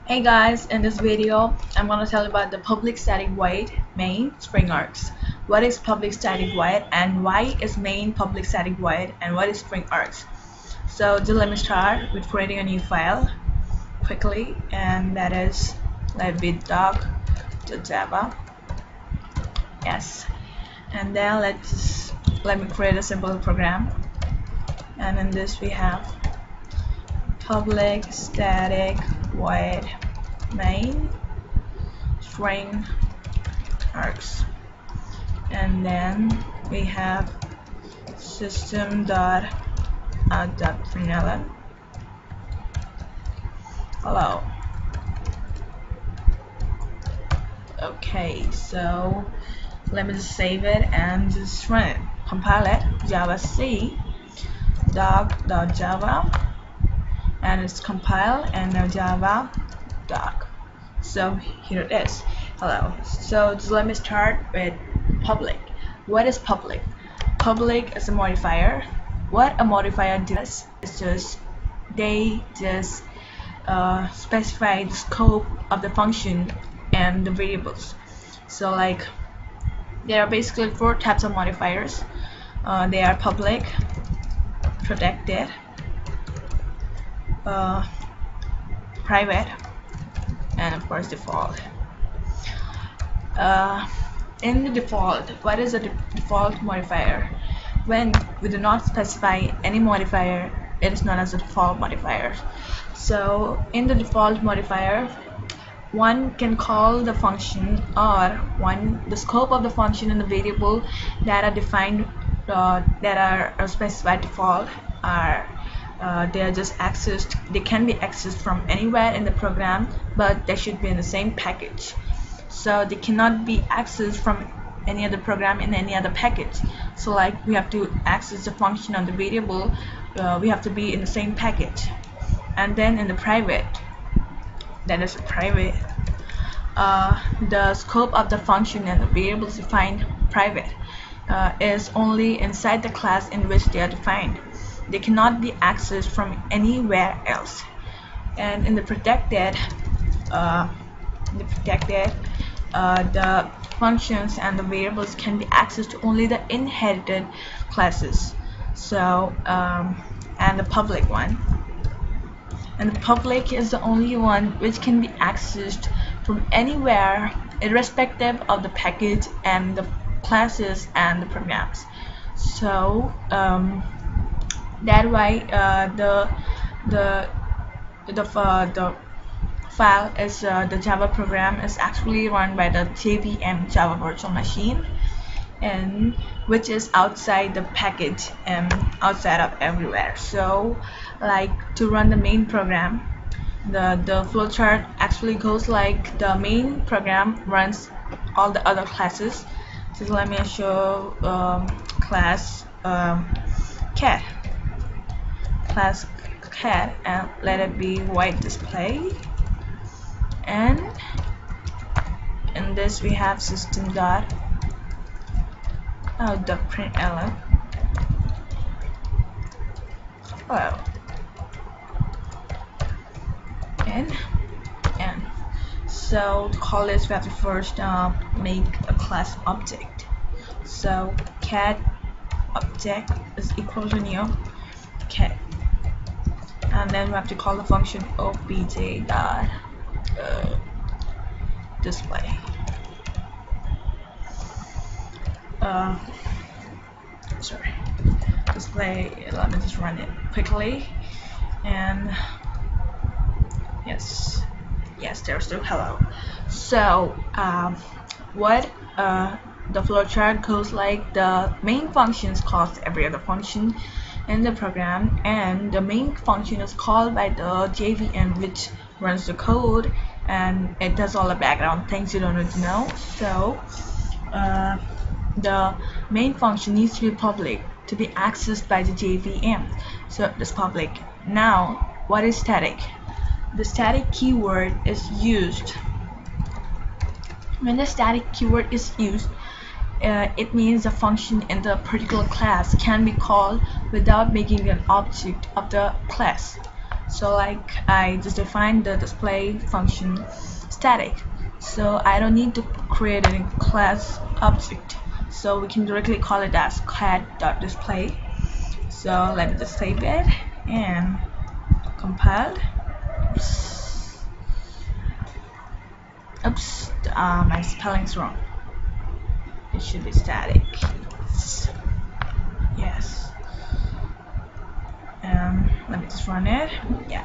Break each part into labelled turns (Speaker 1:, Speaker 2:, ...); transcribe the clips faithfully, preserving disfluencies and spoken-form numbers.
Speaker 1: Hey guys, in this video I'm going to tell you about the public static void main string args. What is public static void and why is main public static void and what is string args? So just let me start with creating a new file quickly, and that is let be doc.java. Yes, and then let's let me create a simple program, and in this we have public static void main string args, and then we have system dot out dot println hello. Okay, so let me just save it and just run it. Compile it. Java C doc.java, and it's compiled, and now Java doc. So here it is. Hello. So just let me start with public. What is public? Public is a modifier. What a modifier does is just they just uh, specify the scope of the function and the variables. So like there are basically four types of modifiers. Uh, they are public, protected, uh, private, and of course default. Uh, in the default, what is a de default modifier? When we do not specify any modifier, it is known as a default modifier. So in the default modifier, one can call the function, or one the scope of the function and the variable that are defined uh, that are, are specified default are uh, they are just accessed. They can be accessed from anywhere in the program, but they should be in the same package. So they cannot be accessed from any other program in any other package. So like we have to access the function on the variable, uh, we have to be in the same package. And then in the private, that is private, uh, the scope of the function and the variables defined private uh, is only inside the class in which they are defined. They cannot be accessed from anywhere else. And in the protected, uh, the protected, uh, the functions and the variables can be accessed to only the inherited classes. So um, and the public one. And the public is the only one which can be accessed from anywhere, irrespective of the package and the classes and the programs. So um, that why uh, the the the uh, the file is uh, the Java program is actually run by the J V M Java Virtual Machine, and which is outside the package and outside of everywhere. So like to run the main program, the the flowchart actually goes like the main program runs all the other classes. So let me show um, class um, cat class cat and let it be white display, and in this we have system dot out dot println hello. And and so to call this we have to first uh, make a class object. So cat object is equal to new cat, and then we have to call the function obj dot uh, display. Uh, sorry, display. Let me just run it quickly, and yes, yes, there's still hello. So um, what uh, the flowchart goes like the main functions calls every other function in the program, and the main function is called by the J V M which runs the code, and it does all the background things you don't need to know. So uh, the main function needs to be public to be accessed by the J V M. So this public. Now what is static? The static keyword is used when the static keyword is used. Uh, it means a function in the particular class can be called without making an object of the class. So like I just defined the display function static, so I don't need to create a class object, so we can directly call it as cat.display. So let me just save it and compile. Oops, Oops. Uh, my spelling's wrong. It should be static. Yes. Um, let me just run it. Yeah.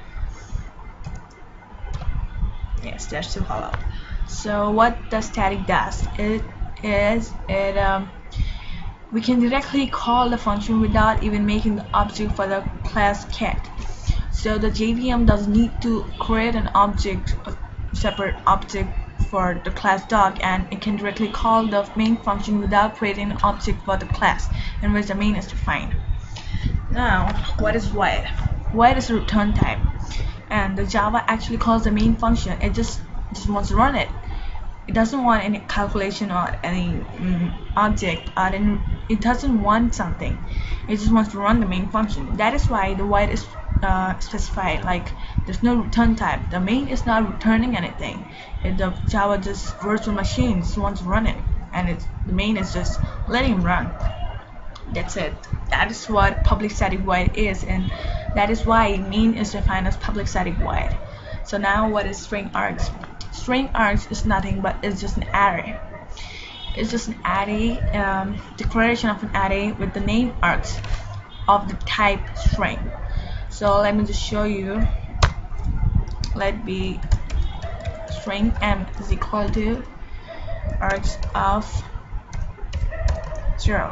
Speaker 1: Yes, that's too hollow. So what the static does, it is it um, we can directly call the function without even making the object for the class cat. So the J V M doesn't need to create an object, a separate object for the class dog, and it can directly call the main function without creating an object for the class in which the main is defined. Now, what is void? Void is a return type, and the Java actually calls the main function. It just just wants to run it. It doesn't want any calculation or any um, object, or any, it doesn't want something. It just wants to run the main function. That is why the void is uh, specified. Like there's no return type. The main is not returning anything. It, the Java just virtual machine just wants to run it, and it's, the main is just letting him run. That's it. That is what public static void is, and that is why main is defined as public static void. So now, what is string args? String args is nothing but it's just an array. It's just an array, um, declaration of an array with the name args of the type string. So let me just show you. Let be string m is equal to args of zero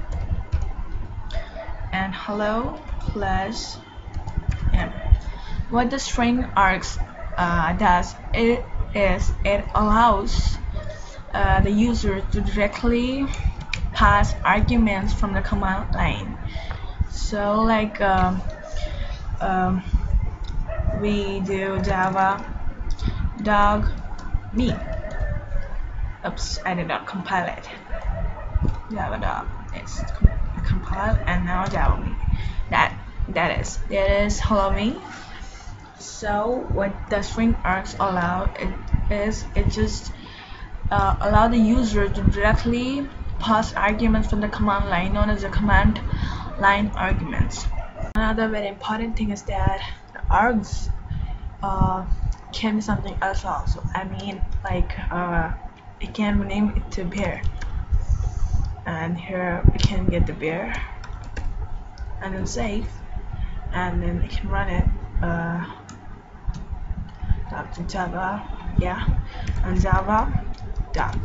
Speaker 1: and hello plus m. What the string args uh, does, it is it allows uh, the user to directly pass arguments from the command line. So like um, um, we do Java dog me. Oops, I did not compile it. Java dog is com compiled, and now Java me. That that is that is hello me. So what the string args allow it is it just uh, allow the user to directly pass arguments from the command line, known as the command line arguments. Another very important thing is that the args uh, can be something else also. I mean, like uh, it can rename it to bear, and here we can get the bear and then save, and then it can run it. Uh, to Java, yeah, and Java dog.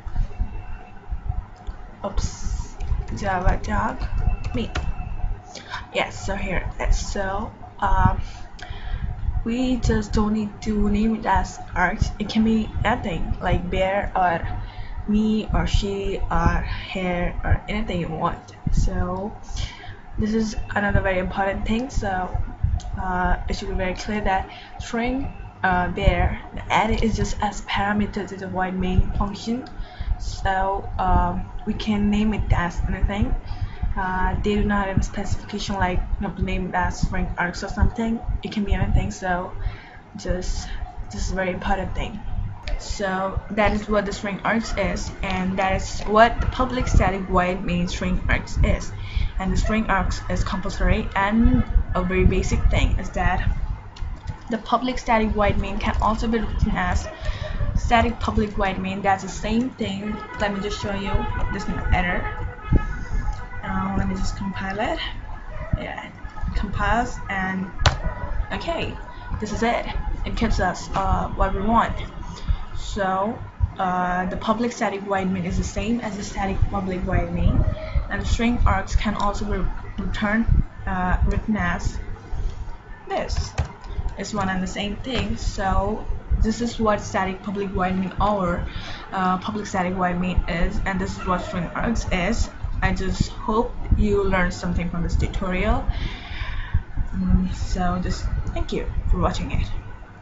Speaker 1: Oops, Java dog me. Yes, so here so um, we just don't need to name it as args. It can be anything like bear or me or she or hair or anything you want. So this is another very important thing. So uh, it should be very clear that string uh, bear, the array is just as parameter to the void main function. So um, we can name it as anything. Uh, they do not have a specification like you know, name it as string args or something. It can be anything. So just this is a very important thing. So that is what the string args is, and that is what the public static void main string args is. And the string args is compulsory, and a very basic thing is that the public static void main can also be written as static public void main. That's the same thing. Let me just show you. There's no error. Uh, let me just compile it. Yeah, it compiles, and okay, this is it. It gives us uh, what we want. So uh, the public static void main is the same as the static public void main, and the string args can also be returned uh, written as this. It's one and the same thing. So this is what static public void main or uh, public static void main is, and this is what string args is. I just hope you learned something from this tutorial. Um, so just thank you for watching it.